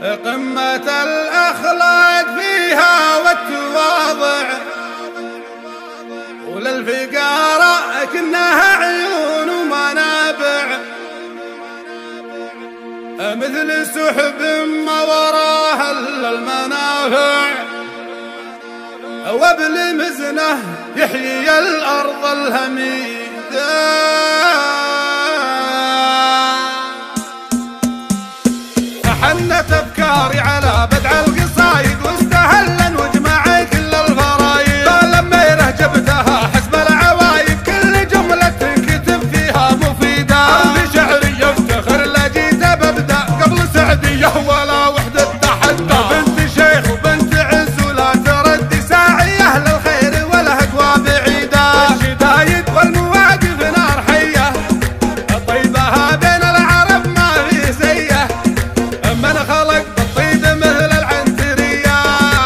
قمة الأخلاق فيها والتواضع، وللفقراء كنها عيون ومنابع، مثل سحب ما وراها إلا المنافع، وبالمزنة يحيي الأرض الهميدة. حنت أفكاري على بدع القصايد واستهلا وجمع كل الفرايد، فلما يرهجبتها حسب العوايد كل جملة تنكتب فيها مفيدة. بشعري يفتخر لجيت ببدأ قبل سعدية ولا وحدة تحدى، بنت شيخ وبنت عز ولا تردي ساعية للخير والهقوى بعيدة. الشدايد والمواقف نار حية طيبها بين العرب ما في زيه، من خلق بالطيب مثل العنترية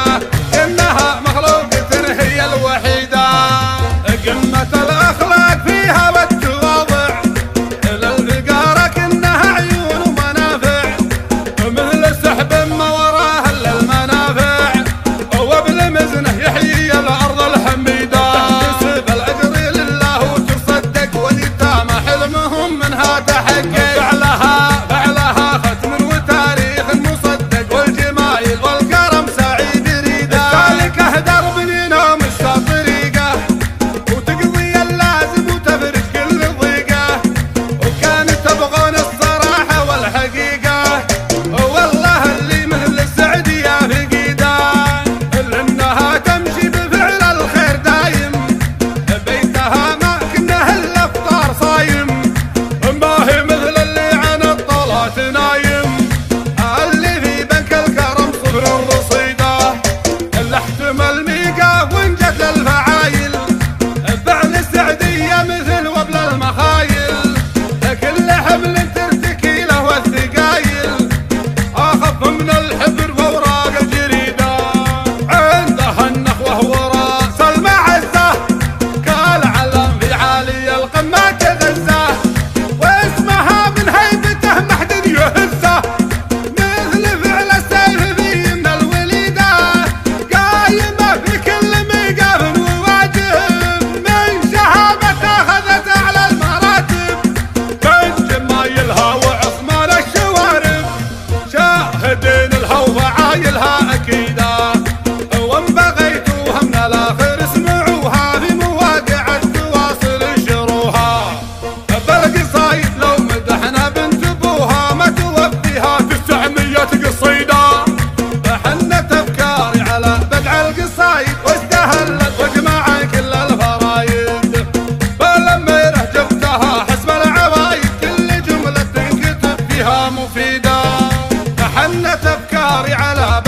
إنها مخلوقة هي الوحيدة. قمة الأخلاق فيها والتواضع، للفقراء كنها عيون ومنافع، مثل سحب ما وراها إلا المنافع، وبالمزنة يحيي الأرض الحميدة. تحتسب الأجر لله وتصدق واليتامى حلمهم منها تحقق، فعلها ختم وتاريخ مصدق والجمايل والكرم سعيد يريده. السالكة درب ينام طريقه وتقضي اللازم وتفرج كل ضيقه، وكانت تبغون الصراحة والحقيقة، والله اللي مثل السعدية فقيده، لأنها تمشي بفعل الخير دايم، بيتها ما كنه الأفطار صايم، ما هي مثل اللي عن الطلات نايم، اللي في بنك الكرم صفر الرصيدة، اللي احتمل ميقاف وانجت للفعايل، فعل السعدية مثل وبل المخايل، كل حمل ترتكي له والثقايل أخف من الحبر وأوراق الجريدة. عندها النخوة وراس المعزة كالعلم في عالي القمة تغزه، واسمها من هيبته ما حد يهزه، مثل فعل السيف في من الوليدة، قايمة في كل ميقاف وواجب، من شهامة أخذت أعلى المراتب، بين جمايلها وعصمان الشوارب، شاهدين لها وفعايلها أكيدة، وإن بغيتوها من الآخر اسمعوها في مواقع التواصل انشروها. بالقصايد لو مدحنا بنت ابوها ما توفيها 900 قصيدة. حنت أفكاري على بدع القصايد واستهلت وجمع كل الفرايد، فلما يرهجبتها حسب العوايد كل جملة تنكتب فيها مفيدة. حنت أفكاري على